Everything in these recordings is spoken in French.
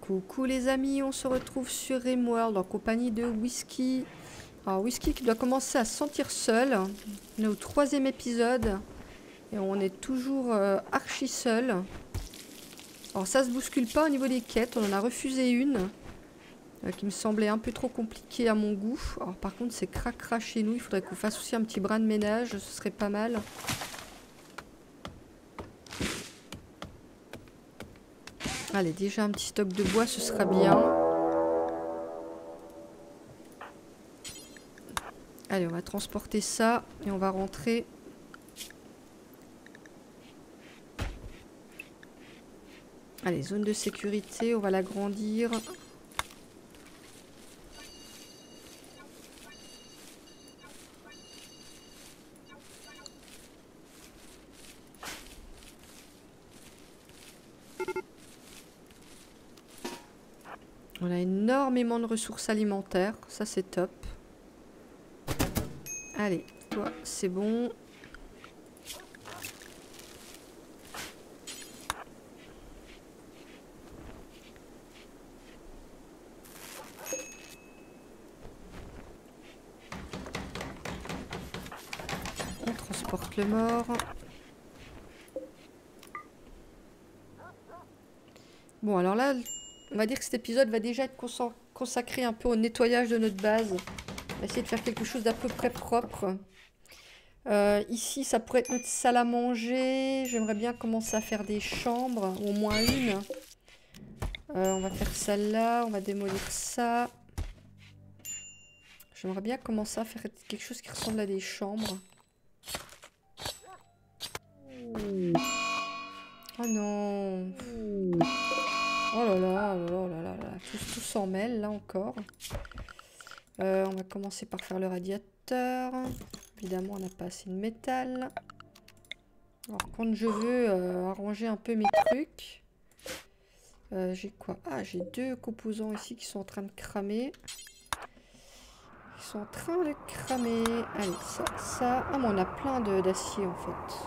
Coucou les amis, on se retrouve sur Rimworld en compagnie de Whisky. Alors Whisky qui doit commencer à se sentir seul. On est au 3e épisode et on est toujours archi seul. Alors ça se bouscule pas au niveau des quêtes, on en a refusé une qui me semblait un peu trop compliquée à mon goût. Alors par contre c'est cracra chez nous, il faudrait qu'on fasse aussi un petit brin de ménage, ce serait pas mal. Allez, déjà un petit stock de bois, ce sera bien. Allez, on va transporter ça et on va rentrer. Allez, zone de sécurité, on va l'agrandir. On a énormément de ressources alimentaires, ça c'est top. Allez, toi c'est bon. On transporte le mort. Bon alors là, on va dire que cet épisode va déjà être consacré un peu au nettoyage de notre base. On va essayer de faire quelque chose d'à peu près propre. Ici, ça pourrait être notre salle à manger. J'aimerais bien commencer à faire des chambres, au moins une. On va faire ça là, on va démolir ça. J'aimerais bien commencer à faire quelque chose qui ressemble à des chambres. Oh non. Oh là là, oh là là là là, tout s'en mêle là encore. On va commencer par faire le radiateur. Évidemment, on n'a pas assez de métal. Alors, quand je veux arranger un peu mes trucs, j'ai quoi? Ah, j'ai 2 composants ici qui sont en train de cramer. Ils sont en train de cramer. Allez, ça. Ah, mais on a plein d'acier en fait.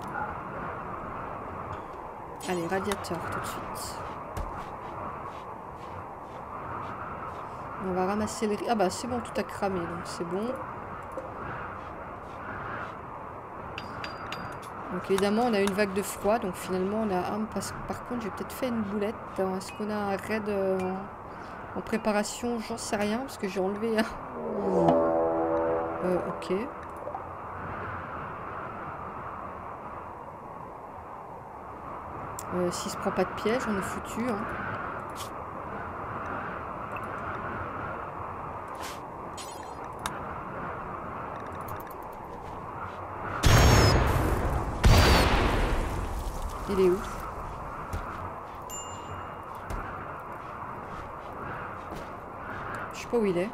Allez, radiateur tout de suite. On va ramasser les... Ah bah c'est bon, tout a cramé, donc c'est bon. Donc évidemment, on a une vague de froid, donc finalement on a un... Par contre, j'ai peut-être fait une boulette. Est-ce qu'on a un raid en préparation? J'en sais rien, parce que j'ai enlevé un... ok. S'il se prend pas de piège, on est foutu, hein. Il est où? Je sais pas où il est.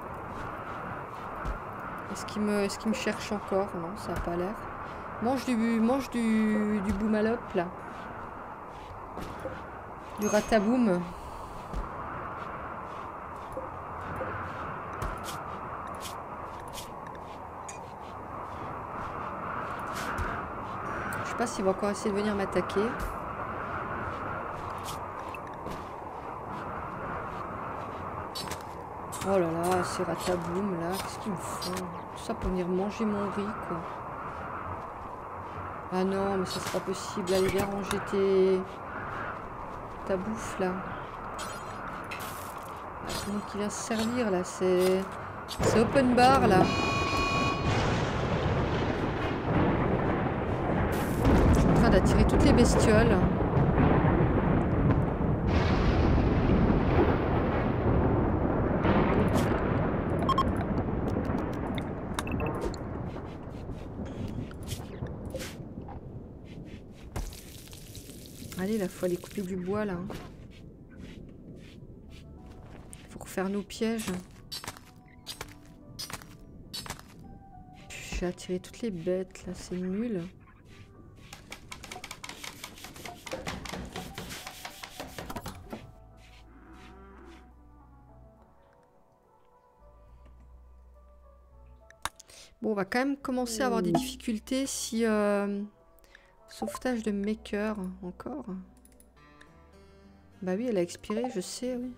Est-ce qu'il me cherche encore? Non, ça n'a pas l'air. Mange du boumalop là. Du rataboum. Je sais pas s'il va encore essayer de venir m'attaquer. Oh là là, ces rataboum là, qu'est-ce qu'ils me font? Tout ça pour venir manger mon riz quoi. Ah non, mais ça c'est pas possible. Allez, viens ranger ta bouffe là. Ah, c'est moi qui vient se servir là, c'est open bar là. Je suis en train d'attirer toutes les bestioles. Allez, là, faut aller couper du bois, là. Faut refaire nos pièges. J'ai attiré toutes les bêtes, là. C'est nul. Bon, on va quand même commencer à avoir des difficultés si... Sauvetage de maker, encore. Bah oui, elle a expiré, je sais, oui.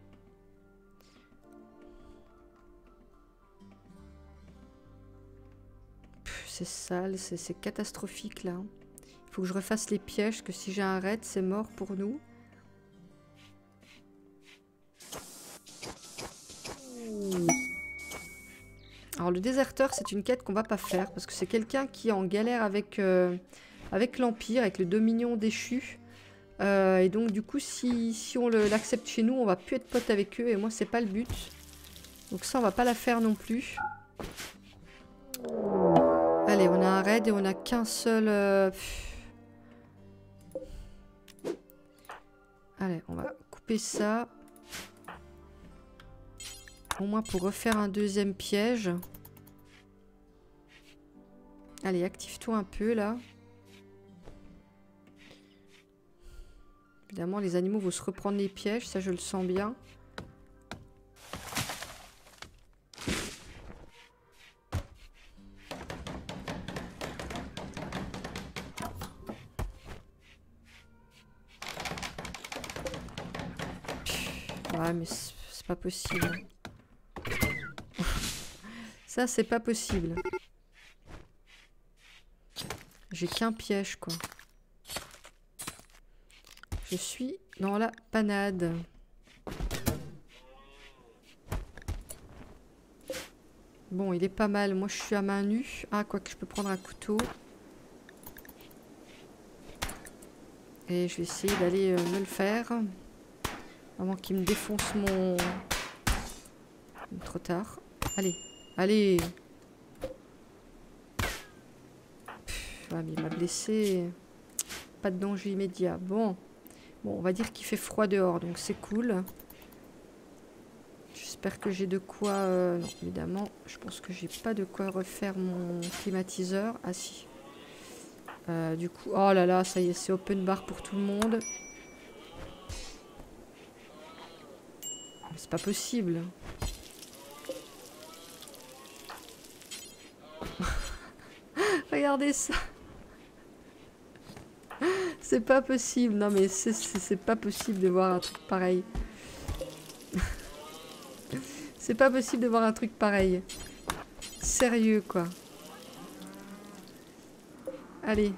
C'est sale, c'est catastrophique là. Il faut que je refasse les pièges, que si j'ai un raid, c'est mort pour nous. Alors le déserteur, c'est une quête qu'on va pas faire, parce que c'est quelqu'un qui est en galère avec, avec l'Empire, avec le Dominion déchu. Et donc du coup, si on l'accepte chez nous, on va plus être potes avec eux, et moi c'est pas le but. Donc ça, on va pas la faire non plus. Allez, on a un raid et on a qu'un seul... Allez, on va couper ça. Au moins pour refaire un deuxième piège. Allez, active-toi un peu là. Évidemment, les animaux vont se reprendre les pièges, ça je le sens bien. Ouais, mais c'est pas possible. Ça, c'est pas possible. J'ai qu'un piège, quoi. Je suis dans la panade. Bon, il est pas mal. Moi, je suis à main nue. Ah, quoique je peux prendre un couteau. Et je vais essayer d'aller me le faire. Avant qu'il me défonce mon... Trop tard. Allez, allez. Ouais, mais il m'a blessé. Pas de danger immédiat. Bon, on va dire qu'il fait froid dehors, donc c'est cool. J'espère que j'ai de quoi... non, évidemment, je pense que j'ai pas de quoi refaire mon climatiseur. Ah si. Du coup, oh là là, ça y est, c'est open bar pour tout le monde. C'est pas possible. Regardez ça. C'est pas possible. Non mais c'est pas possible de voir un truc pareil. C'est pas possible de voir un truc pareil. Sérieux quoi. Allez.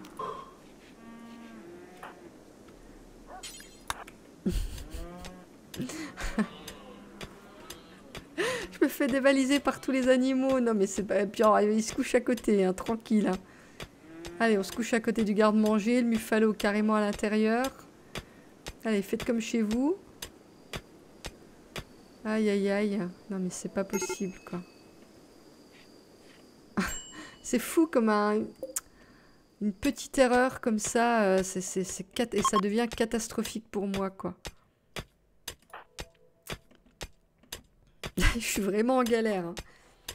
Je me fais dévaliser par tous les animaux. Non mais c'est pas... Puis, il se couche à côté, hein, tranquille. Hein. Allez, on se couche à côté du garde-manger, le Muffalo carrément à l'intérieur. Allez, faites comme chez vous. Aïe, aïe, aïe. Non, mais c'est pas possible, quoi. C'est fou comme une petite erreur comme ça. Et ça devient catastrophique pour moi, quoi. Je suis vraiment en galère. Hein.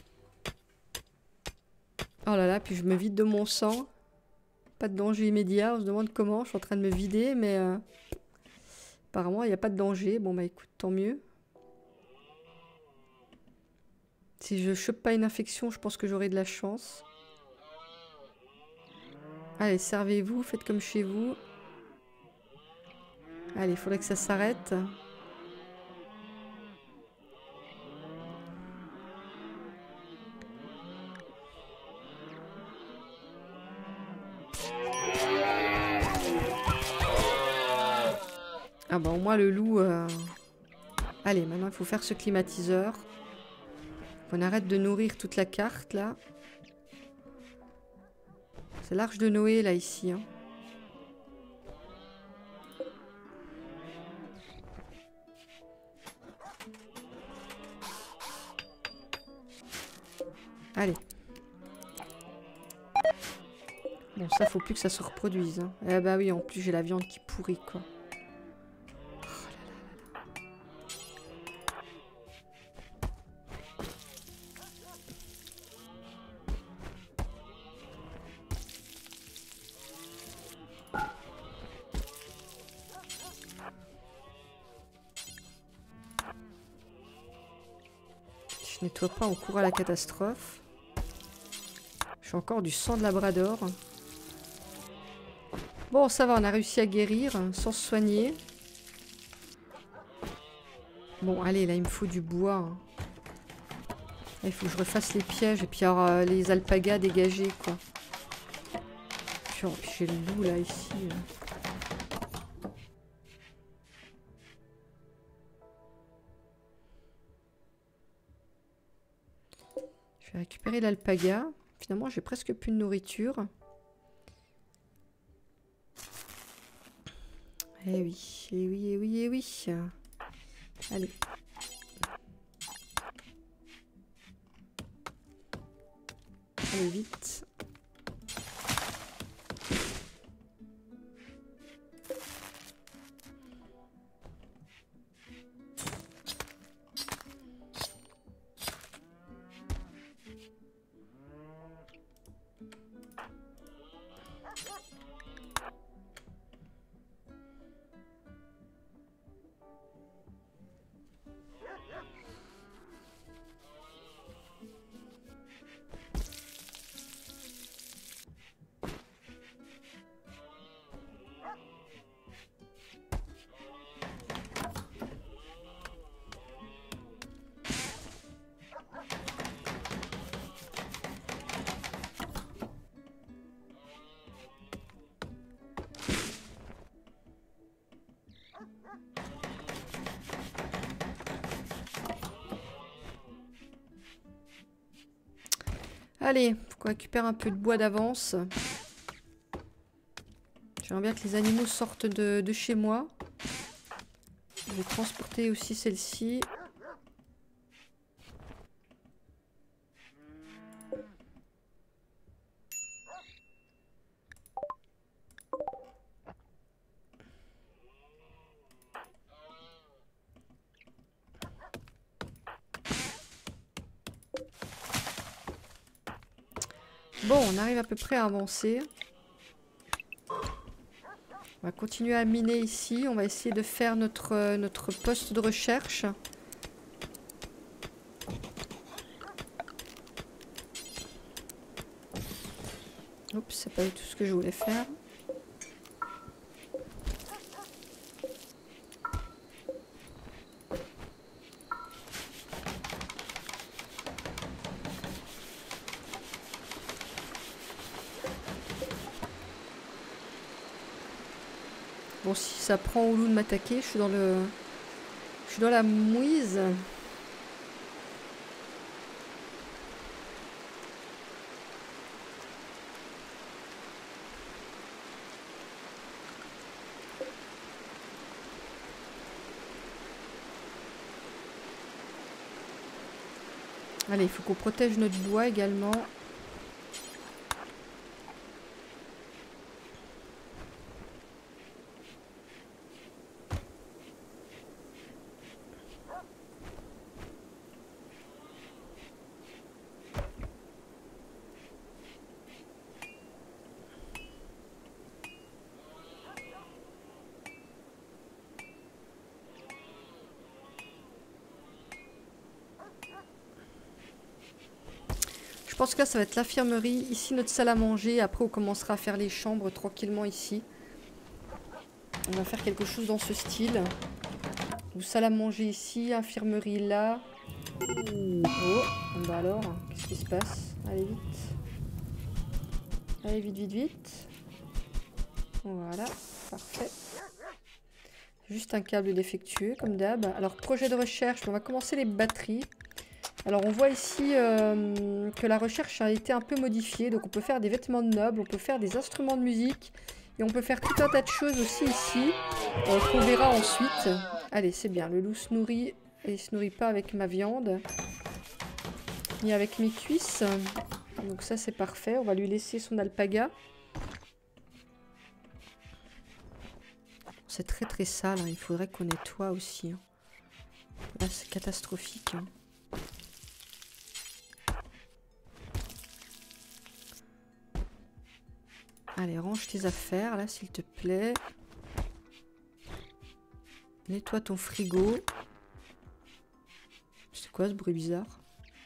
Oh là là, puis je me vide de mon sang. Pas de danger immédiat. On se demande comment. Je suis en train de me vider, mais... apparemment, il n'y a pas de danger. Bon, bah écoute, tant mieux. Si je chope pas une infection, je pense que j'aurai de la chance. Allez, servez-vous, faites comme chez vous. Allez, il faudrait que ça s'arrête. Ah bah au moins le loup... Allez, maintenant il faut faire ce climatiseur. On arrête de nourrir toute la carte, là. C'est l'arche de Noé, là, ici. Hein. Allez. Bon, ça, faut plus que ça se reproduise. Hein. Eh bah oui, en plus, j'ai la viande qui pourrit, quoi. Je nettoie pas, on court à la catastrophe. J'ai encore du sang de labrador. Bon, ça va, on a réussi à guérir sans se soigner. Bon, allez, là, il me faut du bois. Hein. Il faut que je refasse les pièges et puis alors, les alpagas dégagés, quoi. Puis j'ai le loup, là, ici. Je vais récupérer l'alpaga. Finalement, j'ai presque plus de nourriture. Eh oui, eh oui, eh oui, eh oui. Allez. Allez, vite. Allez, faut qu'on récupère un peu de bois d'avance. J'aimerais bien que les animaux sortent de chez moi. Je vais transporter aussi celle-ci. Bon, on arrive à peu près à avancer. On va continuer à miner ici. On va essayer de faire notre poste de recherche. Oups, c'est pas du tout ce que je voulais faire. Bon, si ça prend au loup de m'attaquer, je suis dans la mouise. Allez, il faut qu'on protège notre bois également. Je pense que là, ça va être l'infirmerie. Ici, notre salle à manger. Après, on commencera à faire les chambres tranquillement ici. On va faire quelque chose dans ce style. Donc, salle à manger ici, infirmerie là. Oh, bah alors, qu'est-ce qui se passe? Allez, vite. Allez, vite, vite, vite. Voilà, parfait. Juste un câble défectueux, comme d'hab. Alors, projet de recherche, on va commencer les batteries. Alors on voit ici que la recherche a été un peu modifiée. Donc on peut faire des vêtements de nobles, on peut faire des instruments de musique. Et on peut faire tout un tas de choses aussi ici. Qu'on verra ensuite. Allez, c'est bien. Le loup se nourrit. Et il se nourrit pas avec ma viande. Ni avec mes cuisses. Donc ça c'est parfait. On va lui laisser son alpaga. C'est très très sale. Hein. Il faudrait qu'on nettoie aussi. Hein. Là c'est catastrophique. Hein. Allez, range tes affaires, là, s'il te plaît. Nettoie ton frigo. C'est quoi ce bruit bizarre?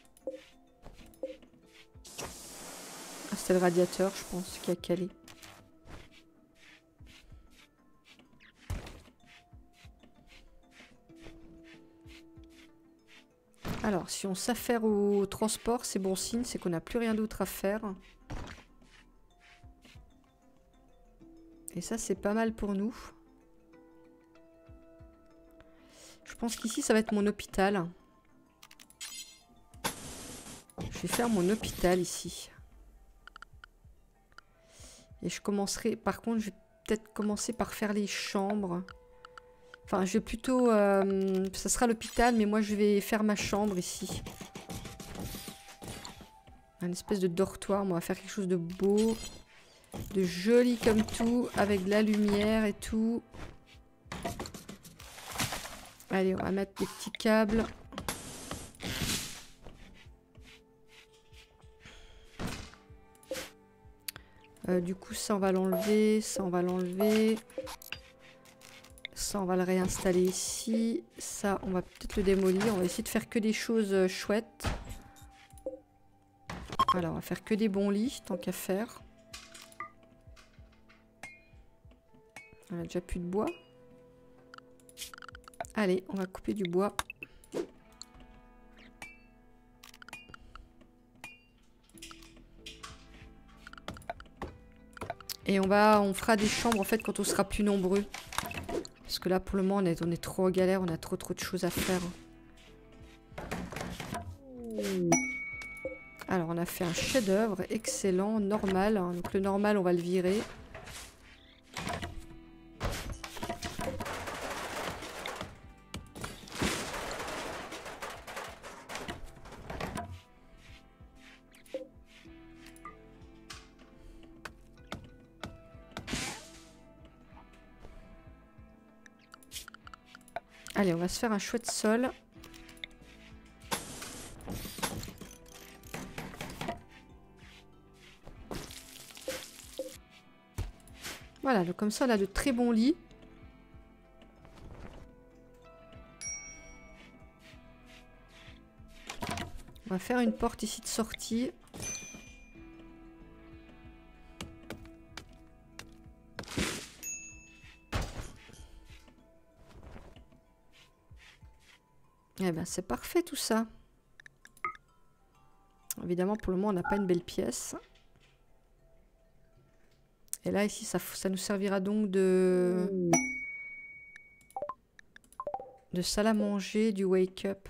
Ah, c'était le radiateur, je pense, qui a calé. Alors, si on s'affaire au transport, c'est bon signe, c'est qu'on n'a plus rien d'autre à faire. Et ça, c'est pas mal pour nous. Je pense qu'ici, ça va être mon hôpital. Je vais faire mon hôpital ici. Et je commencerai... Par contre, je vais peut-être commencer par faire les chambres. Enfin, je vais plutôt... ça sera l'hôpital, mais moi, je vais faire ma chambre ici. Un espèce de dortoir. On va faire quelque chose de beau. De joli comme tout. Avec de la lumière et tout. Allez, on va mettre des petits câbles. Du coup, ça, on va l'enlever. Ça, on va l'enlever. Ça, on va le réinstaller ici. Ça, on va peut-être le démolir. On va essayer de faire que des choses chouettes. Voilà, on va faire que des bons lits, tant qu'à faire. On a déjà plus de bois. Allez, on va couper du bois. Et on fera des chambres en fait quand on sera plus nombreux. Parce que là pour le moment on est trop en galère, on a trop de choses à faire. Alors on a fait un chef-d'œuvre excellent, normal. Donc le normal on va le virer. Allez, on va se faire un chouette sol. Voilà, donc comme ça on a de très bons lits. On va faire une porte ici de sortie. Eh ben c'est parfait tout ça. Évidemment pour le moment on n'a pas une belle pièce. Et là ici ça nous servira donc de salle à manger, du wake up.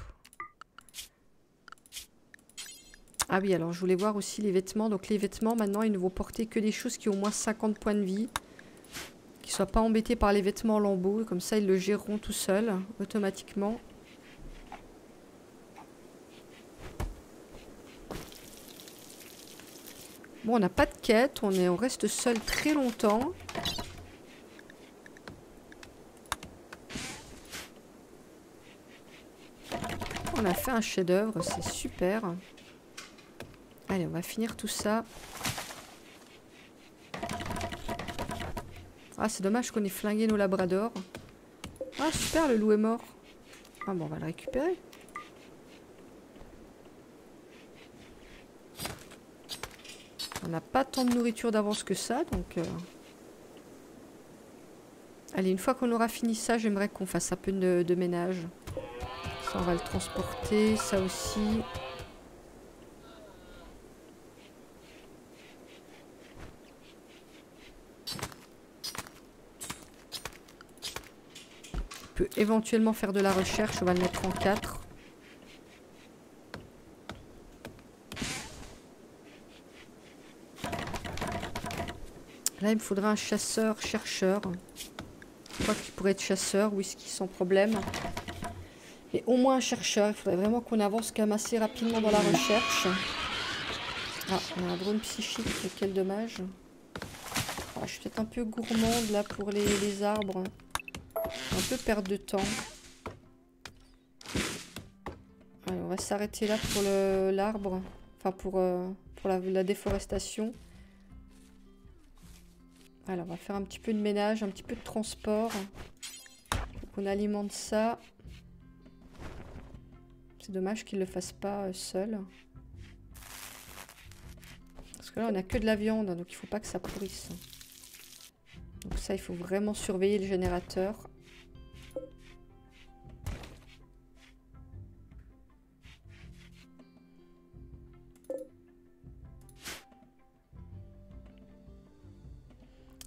Ah oui, alors je voulais voir aussi les vêtements. Donc les vêtements maintenant ils ne vont porter que des choses qui ont au moins 50 points de vie. Qu'ils ne soient pas embêtés par les vêtements lambeaux. Comme ça ils le géreront tout seuls automatiquement. Bon, on n'a pas de quête, on reste seul très longtemps. On a fait un chef-d'œuvre, c'est super. Allez, on va finir tout ça. Ah, c'est dommage qu'on ait flingué nos labradors. Ah, super, le loup est mort. Ah bon, on va le récupérer. On n'a pas tant de nourriture d'avance que ça, donc... Allez, une fois qu'on aura fini ça, j'aimerais qu'on fasse un peu de ménage. Ça, on va le transporter, ça aussi. On peut éventuellement faire de la recherche, on va le mettre en 4. Là, il me faudra un chasseur-chercheur. Je crois qu'il pourrait être chasseur, whisky sans problème. Et au moins un chercheur. Il faudrait vraiment qu'on avance quand même assez rapidement dans la recherche. Ah, on a un drone psychique, quel dommage. Ah, je suis peut-être un peu gourmande là pour les arbres. Un peu perdre de temps. Allez, on va s'arrêter là pour l'arbre. Enfin, pour la déforestation. Alors, on va faire un petit peu de ménage, un petit peu de transport. Faut qu'on alimente ça. C'est dommage qu'il ne le fasse pas seul. Parce que là, on n'a que de la viande, donc il ne faut pas que ça pourrisse. Donc ça, il faut vraiment surveiller le générateur.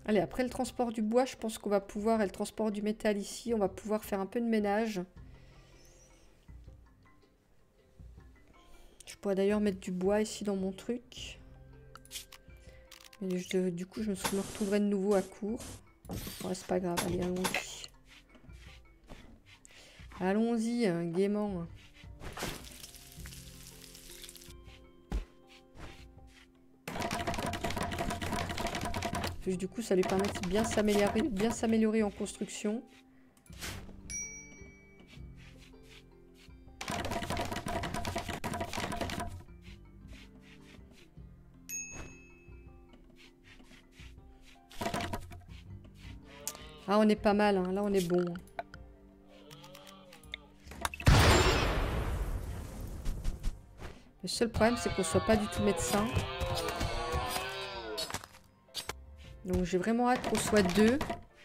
Allez, après le transport du bois, je pense qu'on va pouvoir, et le transport du métal ici, on va pouvoir faire un peu de ménage. Je pourrais d'ailleurs mettre du bois ici dans mon truc. Mais du coup, je me retrouverai de nouveau à court. Ouais, c'est pas grave, allez, allons-y. Allons-y, gaiement. Puis, du coup, ça lui permet de bien s'améliorer en construction. Ah, on est pas mal, hein. Là, on est bon. Le seul problème, c'est qu'on soit pas du tout médecin. Donc, j'ai vraiment hâte qu'on soit 2.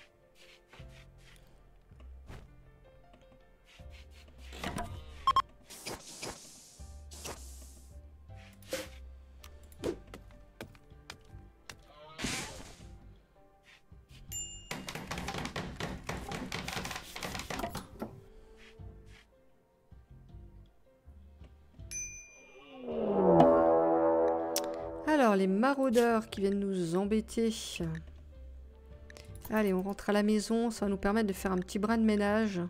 Alors, les maraudeurs qui viennent nous embêter. Allez, on rentre à la maison. Ça va nous permettre de faire un petit brin de ménage.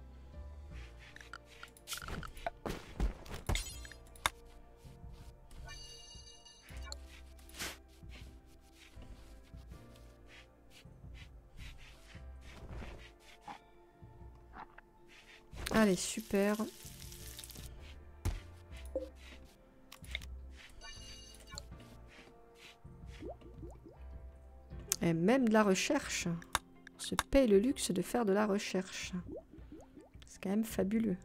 Allez, super. Et même de la recherche. On se paye le luxe de faire de la recherche. C'est quand même fabuleux.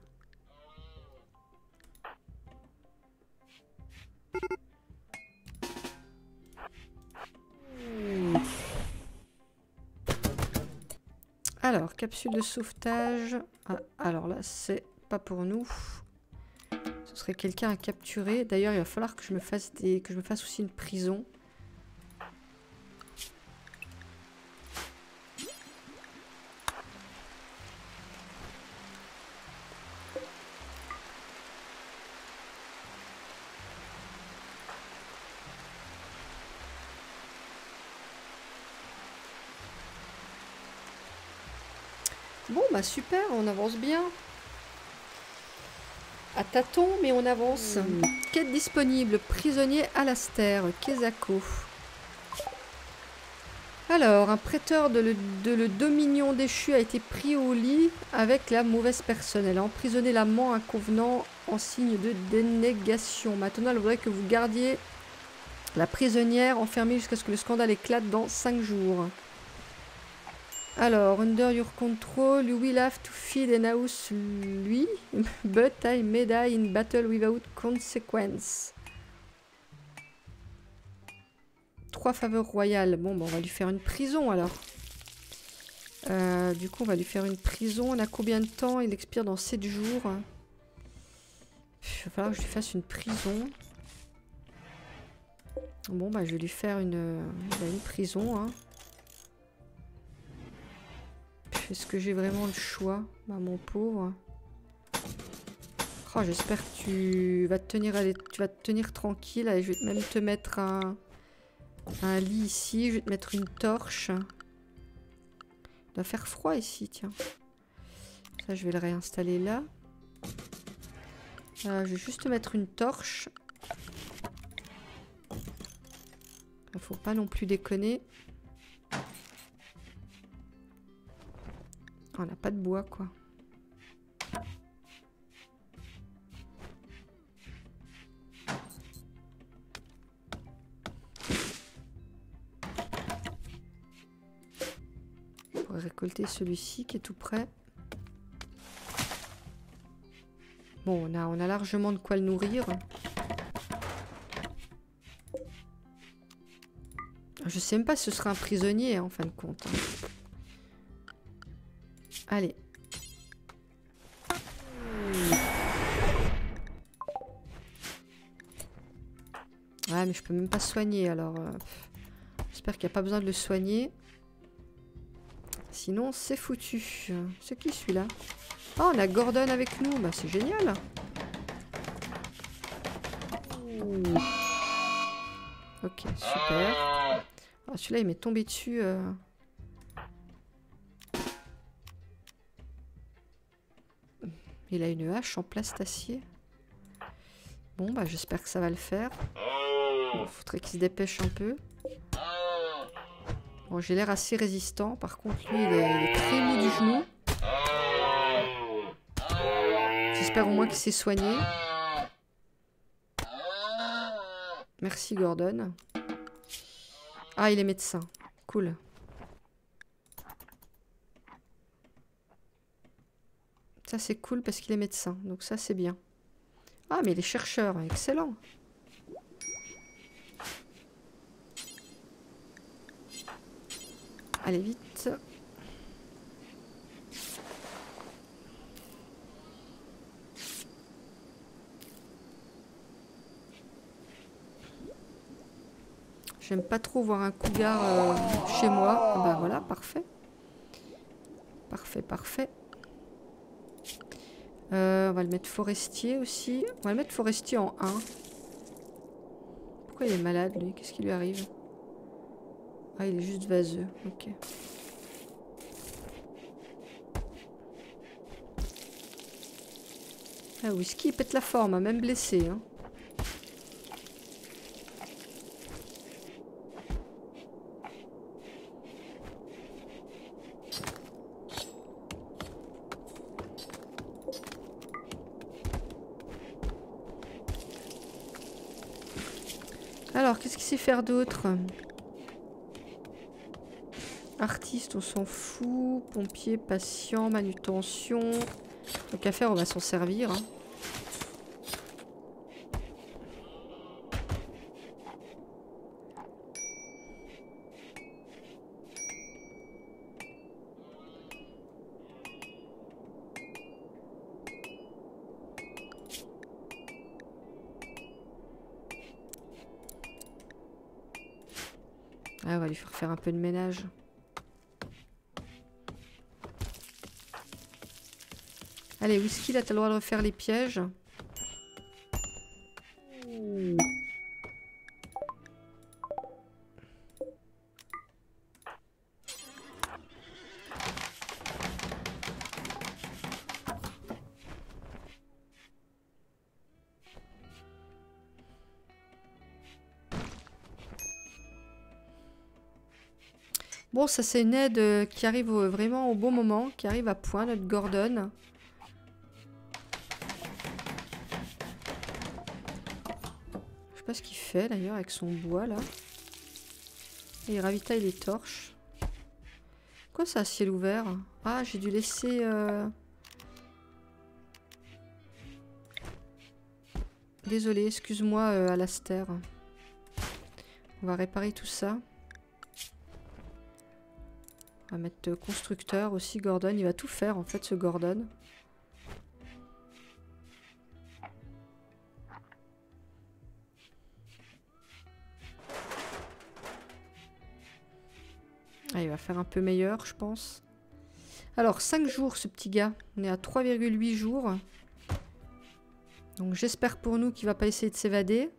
Alors, capsule de sauvetage. Ah, alors là, c'est pas pour nous. Ce serait quelqu'un à capturer. D'ailleurs, il va falloir que je me fasse aussi une prison. Bon, bah super, on avance bien. À tâtons, mais on avance. Quête disponible, prisonnier Alastair, Kezako. Alors, un prêteur de le Dominion déchu a été pris au lit avec la mauvaise personne. Elle a emprisonné l'amant inconvenant en signe de dénégation. Maintenant, elle voudrait que vous gardiez la prisonnière enfermée jusqu'à ce que le scandale éclate dans 5 jours. Alors, under your control, you will have to feed and house lui, but I may die in battle without consequence. 3 faveurs royales. Bon, bah, on va lui faire une prison alors. Du coup, on va lui faire une prison. On a combien de temps? Il expire dans 7 jours. Il va falloir que je lui fasse une prison. Bon, bah, je vais lui faire une prison, hein. Est-ce que j'ai vraiment le choix? Bah, mon pauvre. Oh, j'espère que tu vas te tenir tranquille. Allez, je vais même te mettre un lit ici. Je vais te mettre une torche. Il doit faire froid ici, tiens. Ça, je vais le réinstaller là. Je vais juste te mettre une torche. Il faut pas non plus déconner. On n'a pas de bois, quoi. On pourrait récolter celui-ci qui est tout prêt. Bon, on a largement de quoi le nourrir. Je sais même pas si ce sera un prisonnier, en fin de compte. Allez. Ouais, mais je peux même pas soigner, alors... J'espère qu'il n'y a pas besoin de le soigner. Sinon, c'est foutu. C'est qui celui-là? Oh, on a Gordon avec nous. Bah, c'est génial. Ok, super. Oh, celui-là, il m'est tombé dessus. Il a une hache en plastacier. Bon, bah, j'espère que ça va le faire. Bon, faudrait qu'il se dépêche un peu. Bon, j'ai l'air assez résistant. Par contre, lui, il est très mou du genou. J'espère au moins qu'il s'est soigné. Merci, Gordon. Ah, il est médecin. Cool. Ça, c'est cool parce qu'il est médecin. Donc ça, c'est bien. Ah, mais il est chercheur. Excellent. Allez, vite. J'aime pas trop voir un cougar chez moi. Ah bah voilà, parfait. Parfait, parfait. On va le mettre forestier aussi. On va le mettre forestier en 1. Pourquoi il est malade, lui? Qu'est-ce qui lui arrive? Ah, il est juste vaseux. Ok. Ah, Whisky, il pète la forme, hein, même blessé. Hein. Alors, qu'est-ce qu'il sait faire d'autre? Artiste, on s'en fout. Pompier, patient, manutention. Donc à faire, on va s'en servir. Hein. Ah, on va lui faire un peu de ménage. Allez, Whisky, là, t'as le droit de refaire les pièges. Bon, ça c'est une aide qui arrive vraiment au bon moment, qui arrive à point, notre Gordon. Je sais pas ce qu'il fait d'ailleurs avec son bois là. Et il ravitaille les torches. Quoi ça, ciel ouvert? Ah, j'ai dû laisser... Désolé, excuse-moi Alastair. On va réparer tout ça. On va mettre constructeur aussi, Gordon. Il va tout faire en fait, ce Gordon. Ah, il va faire un peu meilleur, je pense. Alors, 5 jours, ce petit gars. On est à 3,8 jours. Donc, j'espère pour nous qu'il va pas essayer de s'évader.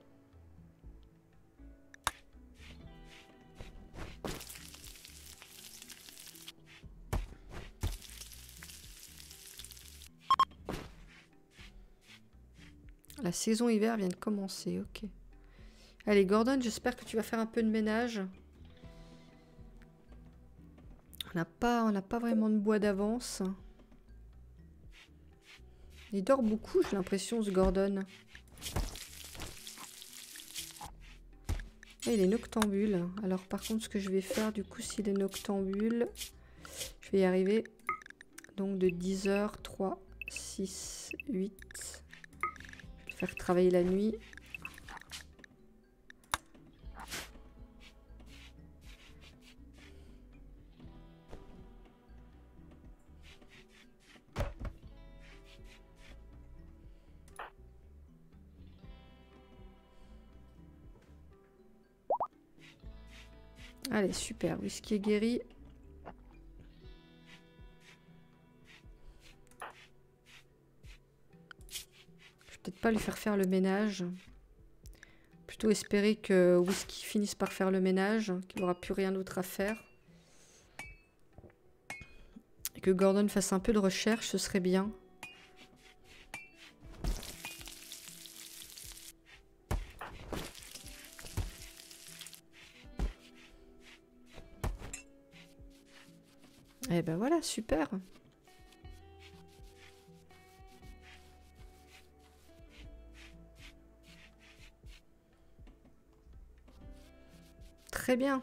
La saison hiver vient de commencer, ok. Allez, Gordon, j'espère que tu vas faire un peu de ménage. On n'a pas vraiment de bois d'avance. Il dort beaucoup, j'ai l'impression, ce Gordon. Et il est noctambule. Alors, par contre, ce que je vais faire, du coup, s'il est noctambule, je vais y arriver. Donc, de 10h, 3, 6, 8... Faire travailler la nuit. Allez, super. Whisky est guéri. peut-être pas lui faire le ménage. Plutôt espérer que Whisky finisse par faire le ménage, qu'il n'aura plus rien d'autre à faire. Et que Gordon fasse un peu de recherche, ce serait bien. Et ben voilà, super. Très bien.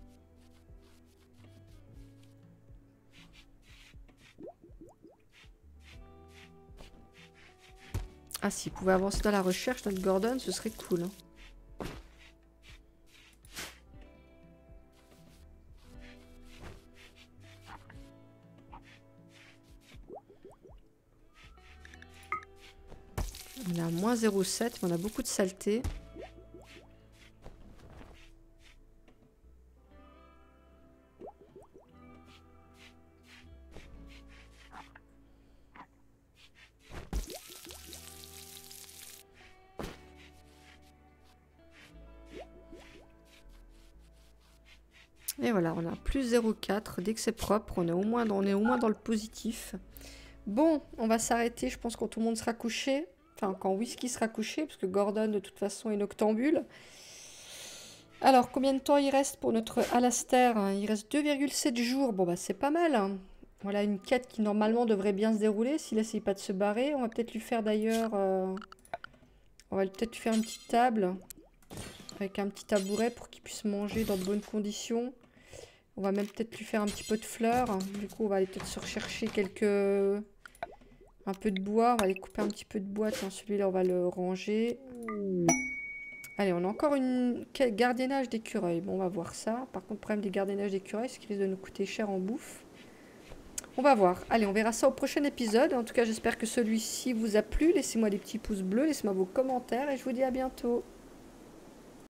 Ah, s'il pouvait avancer dans la recherche, notre Gordon, ce serait cool. Hein. On a moins 0,7, mais on a beaucoup de saleté. Et voilà, on a plus 0,4. Dès que c'est propre, on est au moins dans le positif. Bon, on va s'arrêter, je pense, quand tout le monde sera couché. Enfin, quand Whisky sera couché, parce que Gordon, de toute façon, est noctambule. Alors, combien de temps il reste pour notre Alastair? Il reste 2,7 jours. Bon, bah, c'est pas mal. Hein. Voilà une quête qui, normalement, devrait bien se dérouler. S'il n'essaye pas de se barrer. On va peut-être lui faire, d'ailleurs... On va peut-être lui faire une petite table. Avec un petit tabouret pour qu'il puisse manger dans de bonnes conditions. On va même peut-être lui faire un petit peu de fleurs. Du coup, on va aller peut-être se rechercher quelques... Un peu de bois. On va aller couper un petit peu de bois. Tiens, celui-là, on va le ranger. Allez, on a encore une gardiennage d'écureuil. Bon, on va voir ça. Par contre, le problème des gardiennages d'écureuil, c'est qu'il risque de nous coûter cher en bouffe. On va voir. Allez, on verra ça au prochain épisode. En tout cas, j'espère que celui-ci vous a plu. Laissez-moi des petits pouces bleus. Laissez-moi vos commentaires. Et je vous dis à bientôt.